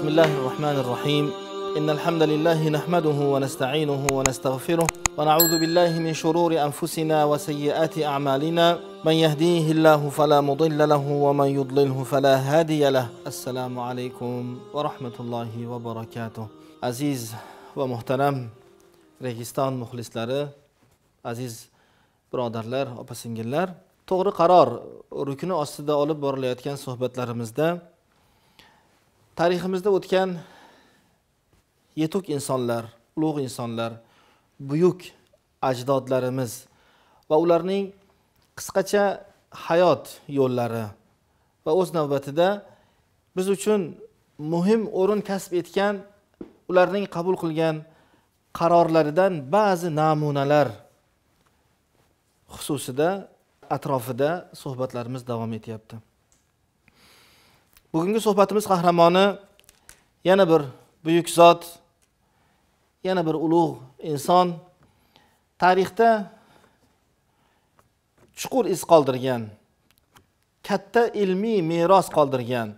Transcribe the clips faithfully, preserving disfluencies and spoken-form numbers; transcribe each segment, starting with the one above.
الله الرحمن الرحيم إن الحمد لله نحمده ونستعينه ونستغفره ونعوذ بالله من شرور أنفسنا وسيئات أعمالنا من يهديه الله فلا مضل له ومن يضلله فلا هادي له السلام عليكم ورحمة الله وبركاته. عزيز ومحترم Registon muxlislari, aziz birodarlar, opa-singillar, to'g'ri qaror rukuni ostida olib borilayotgan suhbatlarimizda tariximizda o'tgan yetuk insonlar, ulug' insonlar, buyuk ajdodlarimiz va ularning qisqacha hayot yo'llari va o'z navbatida biz uchun muhim o'rin kasb etgan ularning qabul qilgan qarorlaridan ba'zi namunalar xususida atrofida suhbatlarimiz davom etyapti. Bugungi suhbatimiz qahramoni yana bir buyuk zot, yana bir ulug' inson, tarixda chuqur iz qoldirgan, katta ilmiy meros qoldirgan,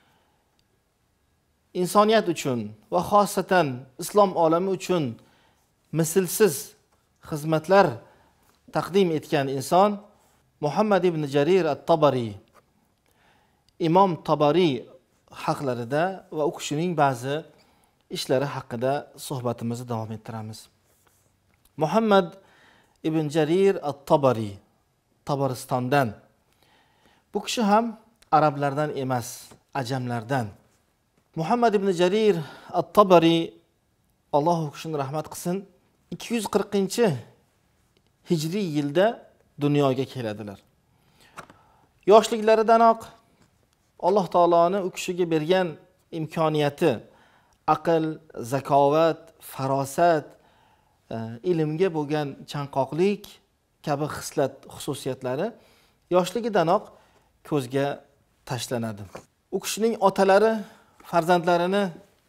insoniyat uchun va xosatan islom olami uchun mislsiz xizmatlar taqdim etgan inson Muhammad ibn Jarir at-Tabari, Imom Tabari haqlarida va u kishining ba'zi ishlari haqida suhbatimizni davom ettiramiz. Muhammad ibn Jarir at-Tabari, Tabaristondan. Bu kishi ham arablardan emas, ajamlardan. Muhammad ibn Jarir at-Tabari, Alloh u kishini rahmat qilsin, ikki yuz qirqinchi hijriy yilda dunyoga keladilar. Yoshliklarидanoq Alloh taoloning u kishiga bergan imkoniyati, aql, zakovat, farosat, ilmga bo'lgan chanqoqlik kabi xislat xususiyatlari yoshligidanoq ko'zga tashlanadi. U kishining otalari farzandlarini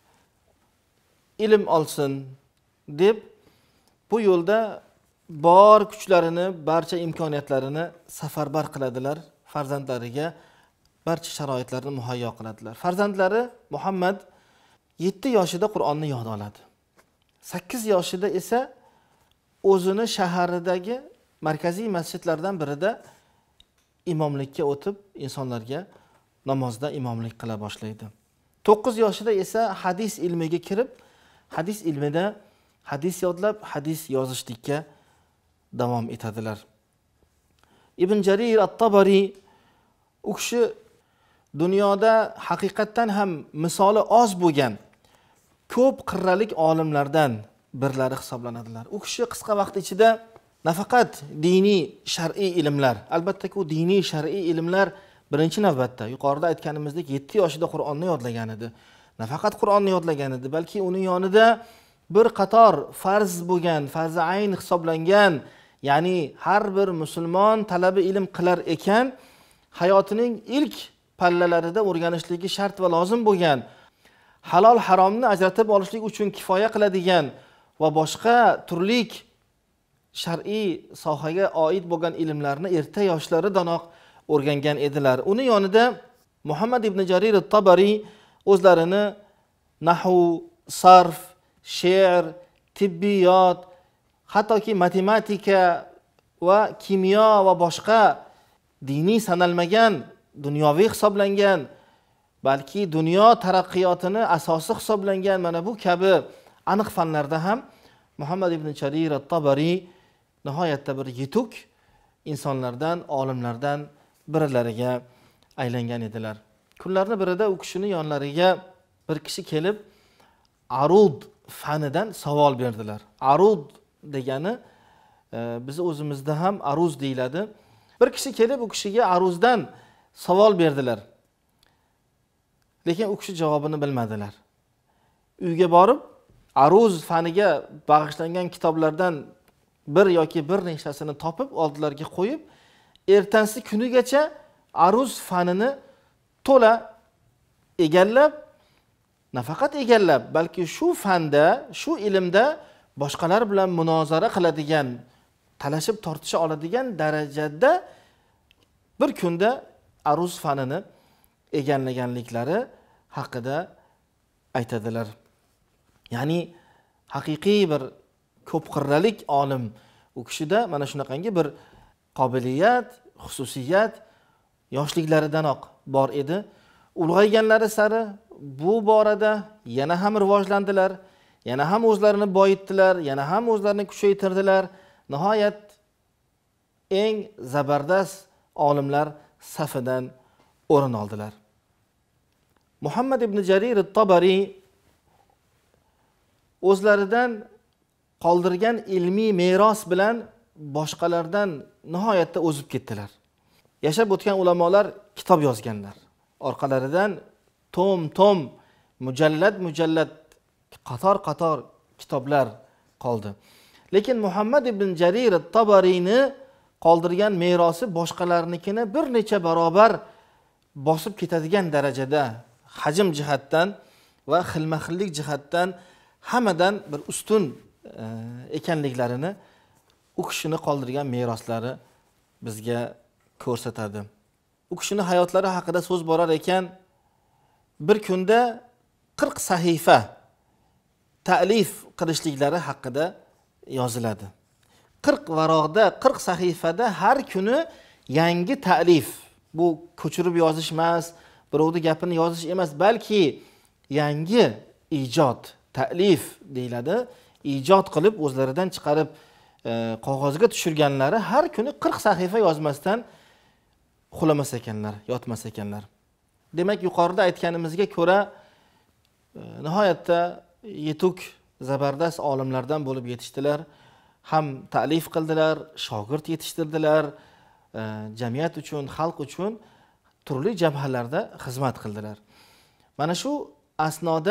ilm olsin deb bu yo'lda bor kuchlarini, barcha imkoniyatlarini safarbar qiladilar, farzandlariga barcha sharoitlarni muhayyo qiladilar. Farzandlari Muhammad yetti yoshida Qur'onni yod oladi. sakkiz yoshida esa o'zini shaharidagi markaziy masjidlardan birida imomlikka o'tib, insonlarga namozda imomlik qila boshlaydi. to'qqiz yoshida esa hadis ilmiga kirib, hadis ilmida hadis yodlab, hadis yozishlikka davom etadilar. Ibn Jarir at-Tabari u kishi dunyoda haqiqatdan ham misoli oz bo'lgan ko'p qirralik olimlardan birlari hisoblanadilar. U kishi qisqa vaqt ichida nafaqat diniy, shar'iy ilmlar, albatta ku diniy, shar'iy ilmlar birinchi navbatda yuqorida aytganimizdek yetti yoshida Qur'onni yodlagan edi. Nafaqat Qur'onni yodlagan edi, balki uning yonida bir qator farz bo'lgan, farzi ayn hisoblangan, ya'ni har bir musulmon talabi ilm qilar ekan, hayotining ilk pallalarida o'rganishligi shart va lozim bo'lgan, halol haromni ajratib olishlik uchun kifoya qiladigan va boshqa turlik shar'iy sohaga oid bo'lgan ilmlarni erta yoshlaridanoq o'rgangan edilar. Uni yonida Muhammad ibn Jarir at-Tabari o'zlarini nahv, sarf, she'r, tibbiyot, hattoki matematika va kimyo va boshqa diniy sanalmagan, dunyoviy hisoblangan, balki dunyo taraqqiyotini asosi hisoblangan mana bu kabi aniq fanlarda ham Muhammad ibn Jarir at-Tabari nihoyatda bir yetuk insonlardan, olimlardan birlariga aylangan edilar. Kunlarning birida u kishining yonlariga bir kishi kelib arud fanidan savol berdilar. Arud degani e, biz o'zimizda ham aruz deyiladi. Bir kishi kelib u kishiga aruzdan savol berdilar. Lekin u kishi javobini bilmadilar. Uyga borib aruz faniga bag'ishlangan kitoblardan bir yoki bir nechtasini topib oldilariga qo'yib, ertansi kunigacha aruz fanini to'la egallab, nafaqat egallab, balki shu fanda, shu ilmda boshqalar bilan munozara qiladigan, talashib tortisha oladigan darajada bir kunda aruz fanini egallaganliklari haqida aytadilar. Ya'ni haqiqiy bir ko'p qirralik olim. U kishida mana shunaqangi bir qobiliyat, xususiyat yoshliklaridanoq bor edi. Ulg'ayganlari sari bu borada yana ham rivojlandilar, yana ham o'zlarini boyitdilar, yana ham o'zlarini kuchaytirdilar. Nihoyat eng zabardast olimlar safidan o'rin oldilar. Muhammad ibn Jarir at-Tabari o'zlaridan qoldirgan ilmiy meros bilan boshqalardan nihoyatda o'zib ketdilar. Yashab o'tgan ulamolar kitob yozganlar. Orqalaridan tom-tom, mujallad-mujallad, qator-qator kitoblar qoldi. Lekin Muhammad ibn Jarir at-Tabariyni qoldirgan merosi boshqalarnikini bir necha barobar bosib ketadigan darajada hajm jihatdan va xilma-xillik jihatdan hammadan bir ustun e, ekanliklarini u kishini qoldirgan meroslari bizga ko'rsatadi. U kishini hayotlari haqida so'z borar ekan, bir kunda qirq sahifa ta'lif qilishliklari haqida yoziladi. qirq varog'da, qirq sahifada har kuni yangi ta'lif. Bu ko'chirib yozish emas, birovning gapini yozish emas, balki yangi ijod, ta'lif deyiladi. Ijod qilib o'zlaridan chiqarib e, qog'ozga tushirganlari har kuni qirq sahifa yozmasdan uxlamas ekanlar, yotmas ekanlar. Demak, yuqorida aytganimizga ko'ra e, nihoyatda yetuk, zabardast olimlardan bo'lib yetishdilar. Ham ta'lif qildilar, shogird yetishtirdilar, e, jamiyat uchun, xalq uchun turli jabhalarda xizmat qildilar. Mana shu asnoda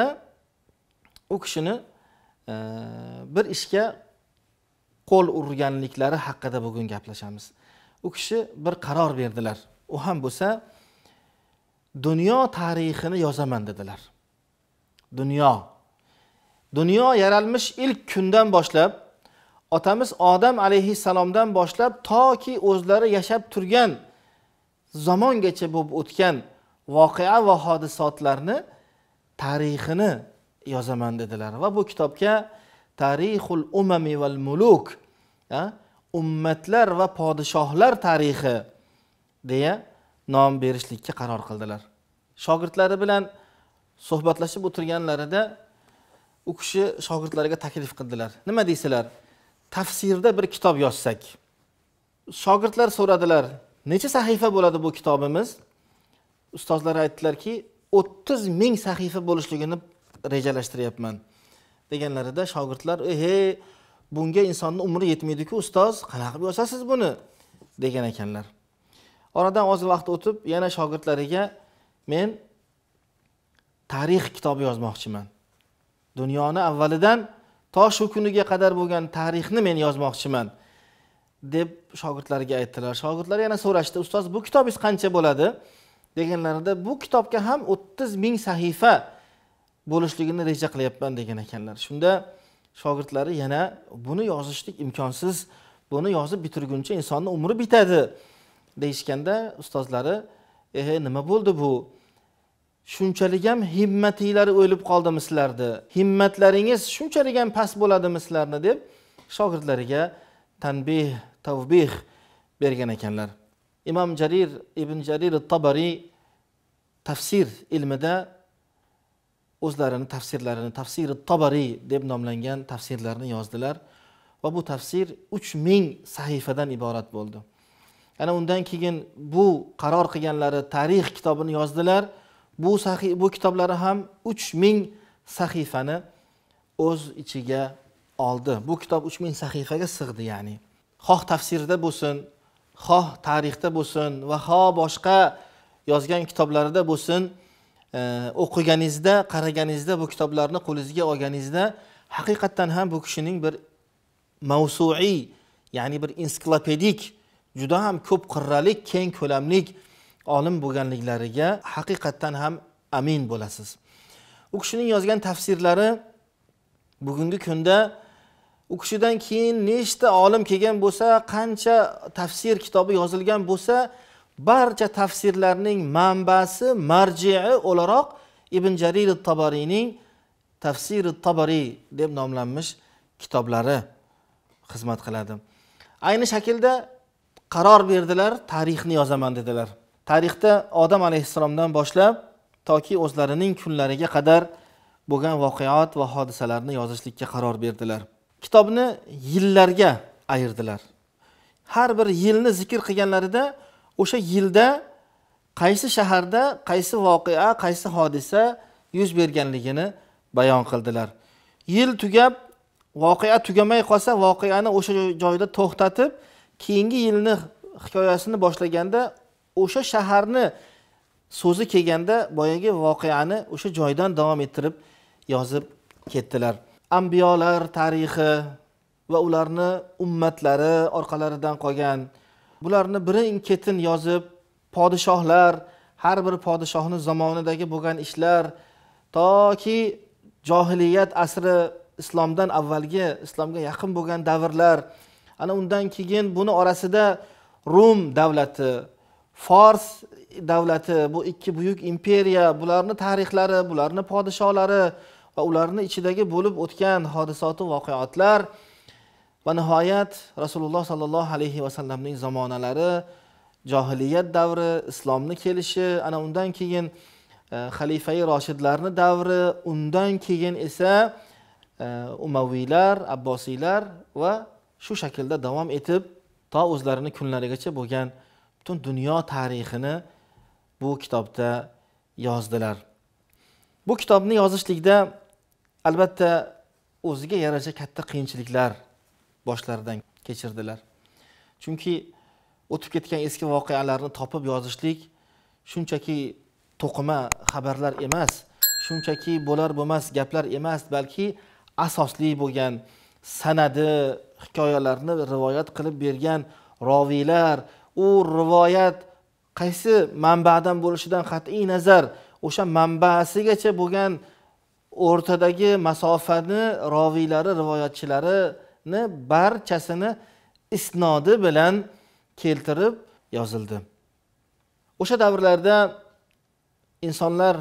u kishini e, bir ishga qo'l urganliklari haqida bugun gaplashamiz. U kishi bir qaror berdilar. U ham bo'lsa dunyo tarixini yozaman dedilar. Dunyo. Dunyo yaralmish ilk kundan boshlab, otamiz Odam alayhissalomdan boshlab toki o'zlari yashab turgan zamongacha bo'lib o'tgan voqea va hodisotlarni tarixini yozaman dedilar. Va bu kitobga Tarixul umami val muluk, ummatlar va podshohlar tarixi deya nom berishlikka qaror qildilar. Shogirdlari bilan suhbatlashib o'tirganlarida u kishi shogirdlariga taklif qildilar. Nima deysizlar? Tafsirda bir kitob yozsak. Shogirdlar so'radilar, necha sahifa bo'ladi bu kitobimiz? Ustozlar aytdilarki, o'ttiz ming sahifa bo'lishligini rejalashtiryapman. Deganlarida shogirdlar, "Ehe, bunga insonning umri yetmaydi-ku, ustoz, qanaqa qilib yozasiz buni?" degan ekanlar. Oradan oz vaqt o'tib, yana shogirdlariga, "Men tarix kitobi yozmoqchiman. Dunyoni avvalidan to shu kuniga qadar bo'lgan tarixni men yozmoqchiman" deb shogirdlariga aytdilar. Shogirdlar yana so'rashdi, "Ustoz, bu kitobingiz qancha bo'ladi?" deganlarida, "Bu kitobga ham o'ttiz ming sahifa bo'lishligini reja qilyapman" degan ekanlar. Shunda shogirdlari yana, "Buni yozishlik imkonsiz. Buni yozib bitirguncha insonning umri bitadi" deyishganda, ustozlari, "Eh, nima bo'ldi bu? Shunchalik ham himmatingiz o'lib qoldimi sizlarda? Himmatlaringiz shunchalik ham past bo'ladimi sizlarni?" deb shogirdlariga tanbih, tavbih bergan ekanlar. Imom Jarir ibn Jarir at-Tabari tafsir ilmida o'zlarini tafsirlarini, Tafsir at-Tabari deb nomlangan tafsirlarni yozdilar va bu tafsir uch ming sahifadan iborat bo'ldi. Ana undan keyin bu qaror qilganlari tarix kitobini yozdilar. Bu sahih bu kitoblari ham uch ming sahifani o'z ichiga oldi. Bu kitob uch ming sahifaga sig'di, ya'ni. Xoh tafsirda bo'lsin, xoh tarixda bo'lsin va xoh boshqa yozgan kitoblarida bo'lsin, e, o'qiganingizda, qaraganingizda, bu kitoblarni qo'lingizga olganingizda haqiqatan ham bu kishining bir mavsu'iy, ya'ni bir ensiklopedik, juda ham ko'p qirralik, keng ko'lamlik olim bo'lganliklariga haqiqatan ham amin bo'lasiz. U kishining yozgan tafsirlari bugungi kunda u kishidan keyin nechta olim kelgan bo'lsa, qancha tafsir kitobi yozilgan bo'lsa, barcha tafsirlarning manbasi, marji'i o'laroq Ibn Jarir at-Tabariyning Tafsiri Tabari deb nomlanmish kitoblari xizmat qiladi. Ayni shaklda qaror berdilar, tarixni yozaman dedilar. Tarixda Odam alayhissalomdan boshlab toki o'zlarining kunlariga qadar bo'lgan voqeot va hodisalarni yozishlikka qaror berdilar. Kitobni yillarga ayirdilar. Har bir yilni zikr qilganlarida o'sha yilda qaysi shaharda qaysi voqea, qaysi hodisa yuz berganligini bayon qildilar. Yil tugab, voqea tugamay qolsa, voqeani o'sha joyda to'xtatib, keyingi yilni hikoyasini boshlaganda o'sha shaharni so'zi kelganda boyagi voqeani o'sha joydan davom ettirib yozib ketdilar. Ambiyolar tarixi va ularni ummatlari orqalaridan qolgan, bularni birin-ketin yozib, podshohlar, har bir podshohning zamonidagi bo'lgan ishlar toki johiliyat asri, islomdan avvalgi, islomga yaqin bo'lgan davrlar, ana undan keyin buni orasida Rum davlati, Fors davlati, bu ikki buyuk imperiya, bularni tarixlari, bularni podshohlari va ularni ichidagi bo'lib o'tgan hodisot va voqeotlar va nihoyat Rasululloh sallallohu alayhi va sallamning zamonalari, johiliyat davri, islomni kelishi, ana undan keyin xalifai roshidlarning davri, undan keyin esa Umaviylar, Abbosiylar va shu shaklda davom etib to o'zlarining kunlarigacha bo'lgan butun dunyo tarixini bu kitobda yozdilar. Bu kitobni yozishlikda albatta o'ziga yarasha katta qiyinchiliklar boshlaridan kechirdilar. Chunki o'tib ketgan eski voqealarni topib yozishlik shunchaki to'qima xabarlar emas, shunchaki bo'lar bo'lmas gaplar emas, balki asosli bo'lgan sanadi, hikoyalarni rivoyat qilib bergan roviylar, u rivoyat qaysi manbadan bo'lishidan qat'iy nazar o'sha manbasigacha bo'lgan o'rtadagi masofani roviylari, rivoyatchilarini barchasini isnodi bilan keltirib yozildi. O'sha davrlarda insonlar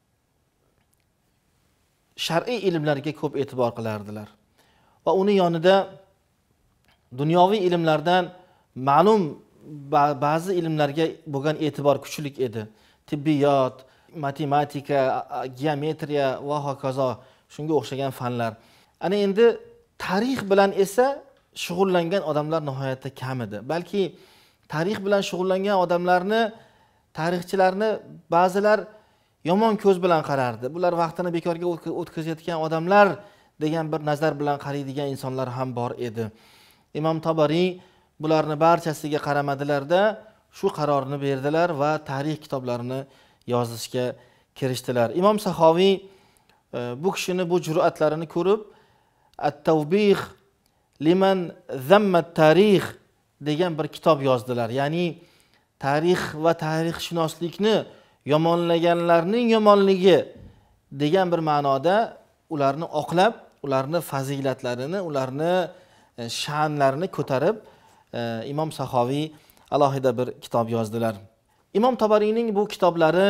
shar'iy ilmlarga ko'p e'tibor qilardilar va uni yonida dunyoviy ilmlardan ma'lum ba'zi ilmlarga bo'lgan e'tibor kuchlik edi. Tibbiyot, matematika, geometriya va hokazo, shunga o'xshagan fanlar. Ana endi tarix bilan esa shug'ullangan odamlar nihoyatda kam edi. Balki tarix bilan shug'ullangan odamlarni, tarixchilarni ba'zilar yomon ko'z bilan qarardi. Bular vaqtini bekorga o'tkazayotgan odamlar degan bir nazar bilan qaraydigan insonlar ham bor edi. Imom Tabari bularni barchasiga qaramadilarda shu qarorni berdilar va tarix kitoblarini yozishga kirishdilar. Imom Sahoviy bu kishini bu jur'atlarini ko'rib At-Tawbih liman zamma tarix degan bir kitob yozdilar. Ya'ni tarix va tarixshunoslikni yomonlaganlarning yomonligi degan bir ma'noda ularni oqlab, ularni fazilatlarini, ularni sha'nlarini ko'tarib Imom Sahoviy alohida bir kitob yozdilar. Imom Tabariyning bu kitoblari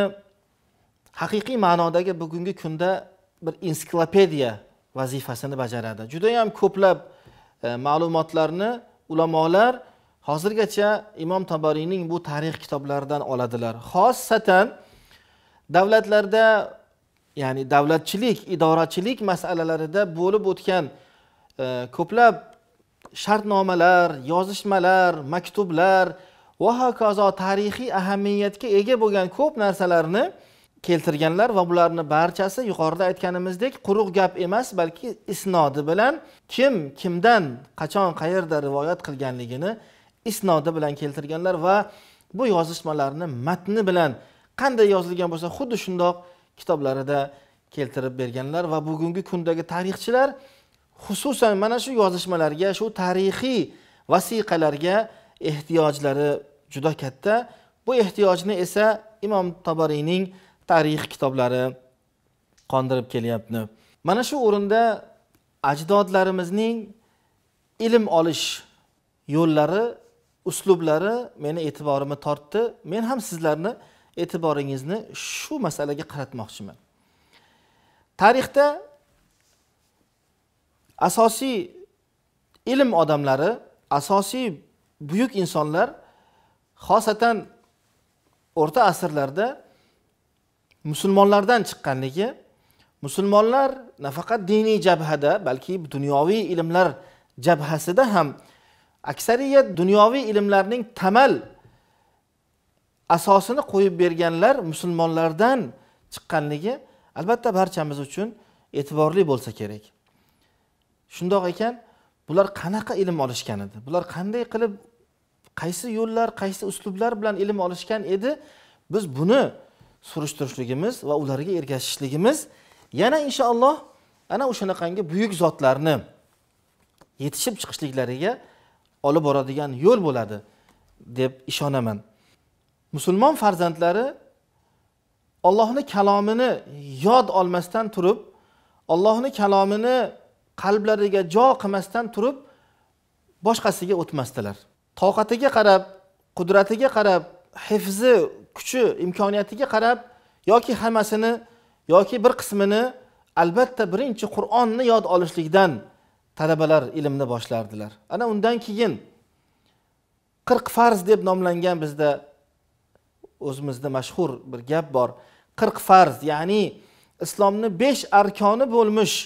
haqiqiy ma'nodagi bugungi kunda bir ensiklopediya vazifasini bajaradi. Juda ham ko'plab ma'lumotlarni ulamolar hozirgacha Imom Tabariyning bu tarix kitoblaridan oladilar. Xossatan davlatlarda, ya'ni davlatchilik, idorachilik masalalarida bo'lib o'tgan ko'plab shartnomalar, yozishmalar, maktublar va hokazo tarixiy ahamiyatga ega bo'lgan ko'p narsalarni keltirganlar va bularni barchasi yuqorida aytganimizdek quruq gap emas, balki isnodi bilan kim kimdan qachon qayerda rivoyat qilganligini isnodi bilan keltirganlar va bu yozishmalarni matni bilan qanday yozilgan bo'lsa xuddi shundoq kitoblarida keltirib berganlar va bugungi kundagi tarixchilar xususan mana shu yozishmalarga, shu tarixiy vasiqalarga ehtiyojlari juda katta. Bu ehtiyojni esa Imom Tabariyning tarix kitoblari qondirib kelyapti. Mana shu o'rinda ajdodlarimizning ilm olish yo'llari, uslublari meni e'tiborimni tortdi. Men ham sizlarni e'tiboringizni shu masalaga qaratmoqchiman. Tarixda asosiy ilm odamlari, asosiy buyuk insonlar xosatan o'rta asrlarda musulmonlardan chiqqanligi, musulmonlar nafaqat diniy jabhada, balki dunyoviy ilmlar jabhasida ham aksariyat dunyoviy ilmlarning tamal asosini qo'yib berganlar musulmonlardan chiqqanligi albatta barchamiz uchun e'tiborli bo'lsa kerak. Shundoq ekan, bular qanaqa ilm olishgan edi? Bular qanday qilib, qaysi yo'llar, qaysi uslublar bilan ilm olishgan edi? Biz buni surishtirishligimiz va ularga ergashishligimiz yana inshaalloh ana o'shanaqangi buyuk zotlarni yetishib chiqishliklariga olib boradigan yo'l bo'ladi deb ishonaman. Musulmon farzandlari Allohning kalomini yod olmasdan turib, Allohning kalomini qalblariga jo qilmasdan turib boshqasiga o'tmasdilar. Toqatiga qarab, qudratiga qarab, hifzi, kuchi, imkoniyatiga qarab yoki hammasini yoki bir qismini albatta birinchi Qur'onni yod olishlikdan talabalar ilmni boshlardilar. Ana undan keyin qirq farz deb nomlangan bizda o'zimizda mashhur bir gap bor. qirq farz, ya'ni islomni besh arkoni bo'lmish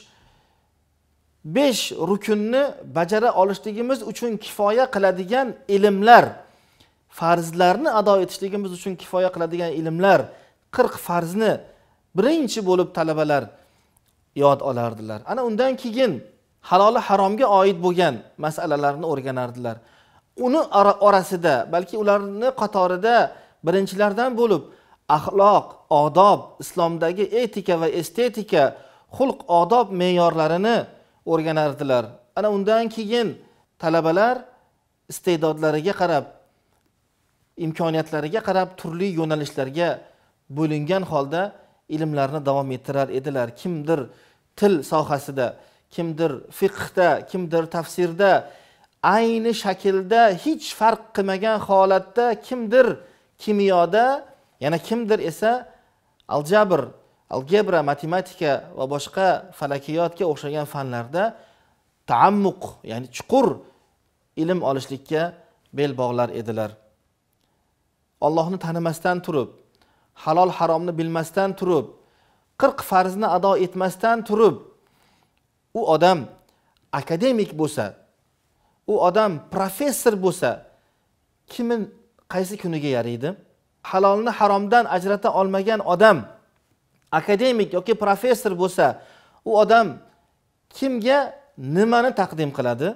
besh rukunni bajara olishligimiz uchun kifoya qiladigan ilmlar, farzlarni ado etishligimiz uchun kifoya qiladigan ilmlar, qirq farzni birinchi bo'lib talabalar yod olardilar. Ana undan keyin haloli haromga oid bo'lgan masalalarni o'rganardilar. Uni orasida, balki ularni qatorida birinchilardan bo'lib axloq, odob, islomdagi etika va estetika, xulq, odob me'yorlarini o'rganardilar. Ana undan keyin talabalar iste'dodlariga qarab, imkoniyatlariga qarab turli yo'nalishlarga bo'lingan holda ilmlarni davom ettirar edilar. Kimdir til sohasida, kimdir fiqhda, kimdir tafsirda, ayni shaklda hech farq qilmagan holatda, kimdir kimyoda, yana kimdir esa aljabr, algebra, matematika va boshqa falakiyotga o'xshagan fanlarda taammuq, ya'ni chuqur ilm olishlikka bel bog'lar edilar. Allohni tanimasdan turib, halol haromni bilmasdan turib, qirq farzni ado etmasdan turib, u odam akademik bo'lsa, u odam professor bo'lsa, kimin qaysi kuniga yaraydi? Halolni haromdan ajrata olmagan odam akademik yoki professor bo'lsa, u odam kimga nimani taqdim qiladi?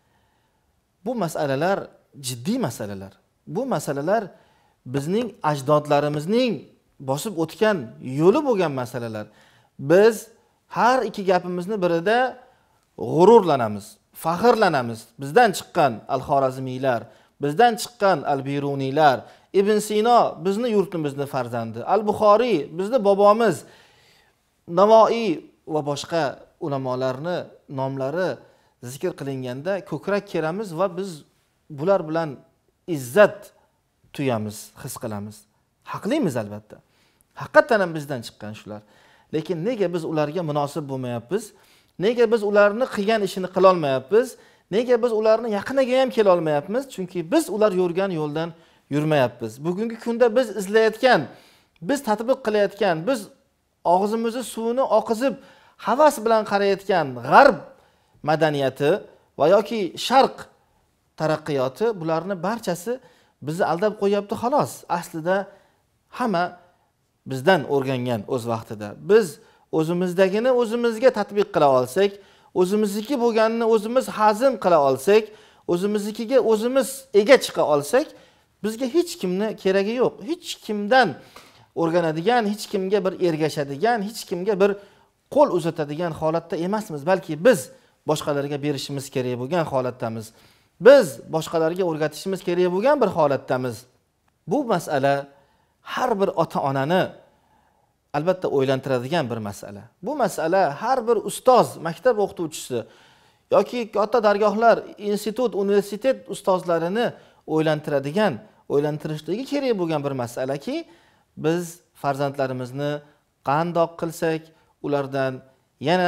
Bu masalalar jiddiy masalalar. Bu masalalar bizning ajdodlarimizning bosib o'tgan yo'li bo'lgan masalalar. Biz har iki gapimizni birida g'ururlanamiz, faxrlanamiz. Bizdan chiqqan al-Xorazmiylar, bizdan chiqqan al-Biruniylar, Ibn Sino bizni yurtimizning farzandi, al-Buxoriy bizni bobomiz, Navoiy va boshqa ulamolarni nomlari zikr qilinganda ko'krak keramiz va biz bular bilan izzat tuyamiz, his qilamiz. Haqlimiz albatta. Haqiqatan ham bizdan chiqqan shular. Lekin nega biz ularga munosib bo'lmayapmiz? Nega biz ularni qilgan ishini qila olmayapmiz? Nega biz ularni yaqiniga ham kela olmayapmiz? Chunki biz ular yurgan yo'ldan yurmayapmiz. Bugungi kunda biz izlayotgan, biz tatbiq qilayotgan, biz og'zimizni suvini oqizib havas bilan qarayotgan g'arb madaniyati va yoki sharq taraqqiyoti, bularni barchasi bizni aldab qo'yapti xolos. Aslida hamma bizdan o'rgangan o'z vaqtida. Biz o'zimizdagini o'zimizga tatbiq qila olsak, o'zimizniki bo'lganini o'zimiz hazm qila olsak, o'zimiznikiga o'zimiz ega chiqa olsak, bizga hech kimni keragi yo'q. Hech kimdan o'rganadigan, hech kimga bir ergashadigan, hech kimga bir qo'l uzatadigan holatda emasmiz, balki biz boshqalarga berishimiz kerak bo'lgan holatdamiz. Biz boshqalarga o'rgatishimiz kerak bo'lgan bir holatdamiz. Bu masala har bir ota-onani albatta o'ylantiradigan bir masala. Bu masala har bir ustoz, maktab o'qituvchisi yoki katta dargohlar, institut, universitet ustozlarini o'ylantiradigan, o'ylantirishligi kerak bo'lgan bir masalaki, biz farzandlarimizni qandoq qilsak, ulardan yana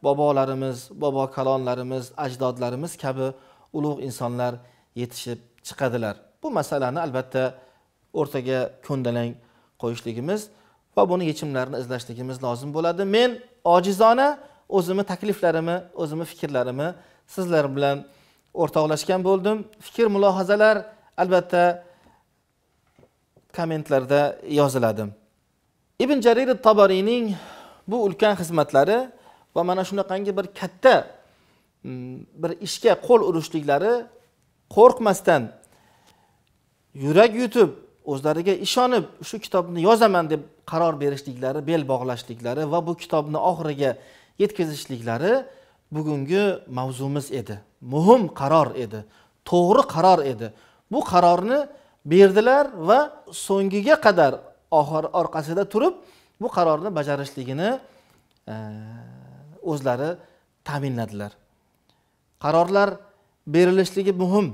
bobolarimiz, bobo kalonlarimiz, ajdodlarimiz kabi ulug' insonlar yetishib chiqadilar. Bu masalani albatta o'rtaga ko'ndalang qo'yishligimiz va buni yechimlarini izlashligimiz lozim bo'ladi. Men ojizona o'zimni takliflarimni, o'zimni fikrlarimni sizlar bilan o'rtoqlashgan bo'ldim. Fikr, mulohazalar albatta kommentlarda yoziladi. Ibn Jarir at-Tabariyning bu ulkan xizmatlari va mana shunaqangi bir katta bir ishga qo'l urishliklari, qo'rqmasdan yurak yutib, o'zlariga ishonib shu kitobni yozaman deb qaror berishliklari, bel bog'lashliklari va bu kitobni oxiriga yetkazishliklari bugungi mavzumiz edi. Muhim qaror edi, to'g'ri qaror edi. Bu qarorni berdilar va so'ngiga qadar oxir orqasida turib bu qarorni bajarishligini o'zlari ta'minladilar. Qarorlar berilishligi muhim.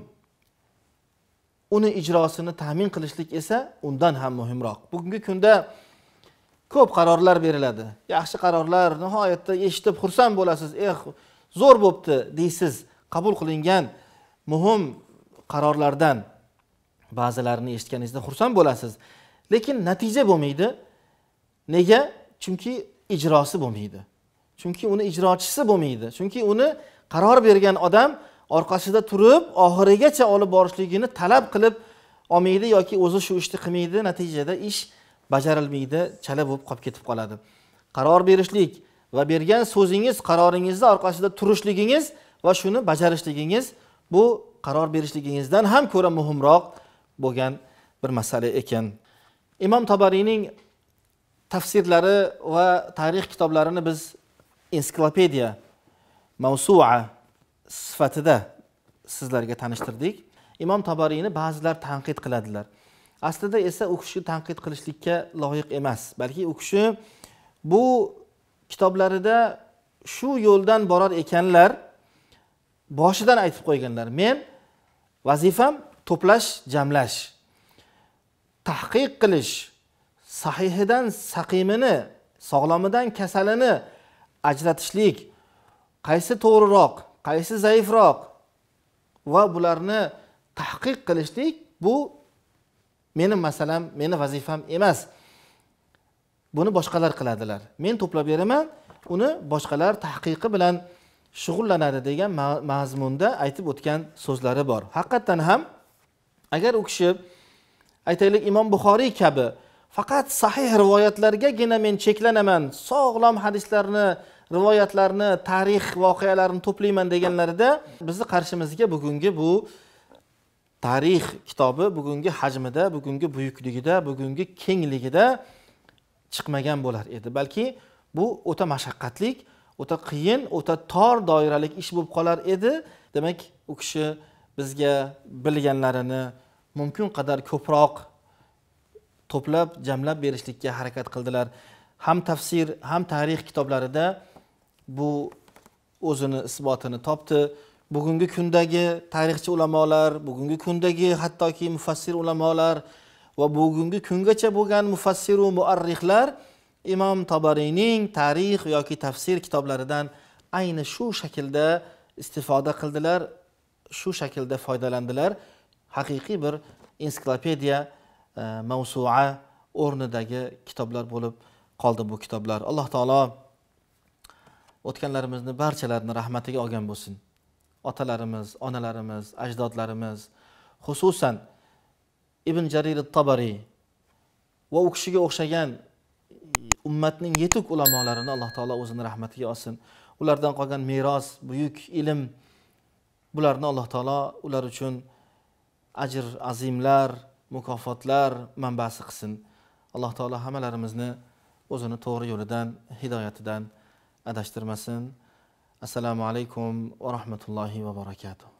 Uni ijrosini ta'min qilishlik esa undan ham muhimroq. Bugungi kunda ko'p qarorlar beriladi. Yaxshi qarorlar, nihoyatda eshitib xursand bo'lasiz. Eh, zo'r bo'pti deysiz. Qabul qilingan muhim qarorlardan ba'zilarini eshitganingizda xursand bo'lasiz. Lekin natija bo'lmaydi. Nega? Chunki ijrosi bo'lmaydi. Chunki uni ijrochisi bo'lmaydi. Chunki uni qaror bergan odam orqasida turib oxirigacha olib borishligini talab qilib olmaydi yoki o'zi shu ishni qilmaydi, natijada ish bajarilmaydi, chala bo'lib qolib ketib qoladi. Qaror berishlik va bergan so'zingiz, qaroringizda orqasida turishligingiz va shuni bajarishligingiz bu qaror berishligingizdan ham ko'ra muhimroq bo'lgan bir masala ekan. Imom Tabariyning tafsirlari va tarix kitoblarini biz ensiklopediya, mavsua sifatida sizlarga tanishtirdik. Imom Tabariyni ba'zilar tanqid qiladilar. Aslida esa u kishi tanqid qilishlikka loyiq emas. Balki u kishi bu kitoblarida shu yo'ldan borar ekanlar, boshidan aytib qo'yganlar. Men vazifam to'plash, jamlash, tahqiq qilish, sahihidan saqimini, sog'lomidan kasalini ajratishlik, qaysi to'g'riroq, qaysi zaifroq va bularni tahqiq qilishlik bu mening masalam, meni vazifam emas. Buni boshqalar qiladilar. Men to'plab beraman, uni boshqalar tahqiqi bilan shug'ullanadi degan mazmunda aytib o'tgan so'zlari bor. Haqiqatan ham agar u kishi aytaylik Imom Buxoriy kabi faqat sahih rivoyatlargagina men cheklanaman, sog'lom hadislarni, rivoyatlarni, tarix voqealarini to'playman deganlarida bizni qarshimizga bugungi bu tarix kitobi bugungi hajmida, bugungi buyukligida, bugungi kengligida chiqmagan bo'lar edi. Balki bu o'ta mashaqqatli, o'ta qiyin, o'ta tor doiralik ish bo'lib qolar edi. Demak, u kishi bizga bilganlarini mumkin qadar ko'proq to'plab, jamlab berishlikka harakat qildilar. Ham tafsir, ham tarix kitoblarida bu o'zini isbotini topdi. Bugungi kundagi tarixchi ulamolar, bugungi kundagi hattoki mufassir ulamolar va bugungi kungacha bo'lgan mufassir va muarrixlar Imom Tabariyning tarix yoki tafsir kitoblaridan ayni shu shaklda istifoda qildilar, shu shaklda foydalandilar. Haqiqiy bir ensiklopediya, mavsua o'rnidagi kitoblar bo'lib qoldi bu kitoblar. Alloh taolo o'tganlarimizni barchalarini rahmatiga olgan bo'lsin. Otalarimiz, onalarimiz, ajdodlarimiz, xususan Ibn Jarir at-Tabariy va u kishiga o'xshagan ummatning yetuk ulamolarini Alloh taolo o'zini rahmatiga olsin. Ulardan qolgan meros, buyuk ilm, bularni Alloh taolo ular uchun ajr azimlar, mukofotlar manbasi qilsin. Alloh taolo hammalarimizni o'zini to'g'ri yo'lidan, hidoyatidan adashtirmasin. Assalomu alaykum va rahmatullohi va barakatuh.